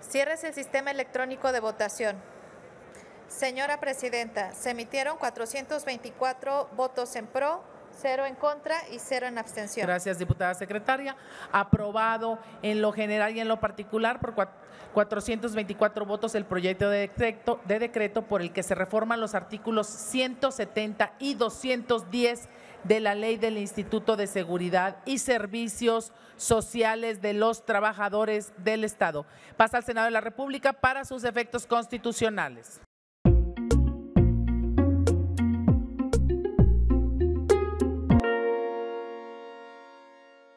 Cierres el sistema electrónico de votación. Señora Presidenta, se emitieron 424 votos en pro, 0 en contra y 0 en abstención. Gracias, diputada secretaria. Aprobado en lo general y en lo particular por 424 votos el proyecto de decreto por el que se reforman los artículos 170 y 210 de la Ley del Instituto de Seguridad y Servicios Sociales de los Trabajadores del Estado. Pasa al Senado de la República para sus efectos constitucionales.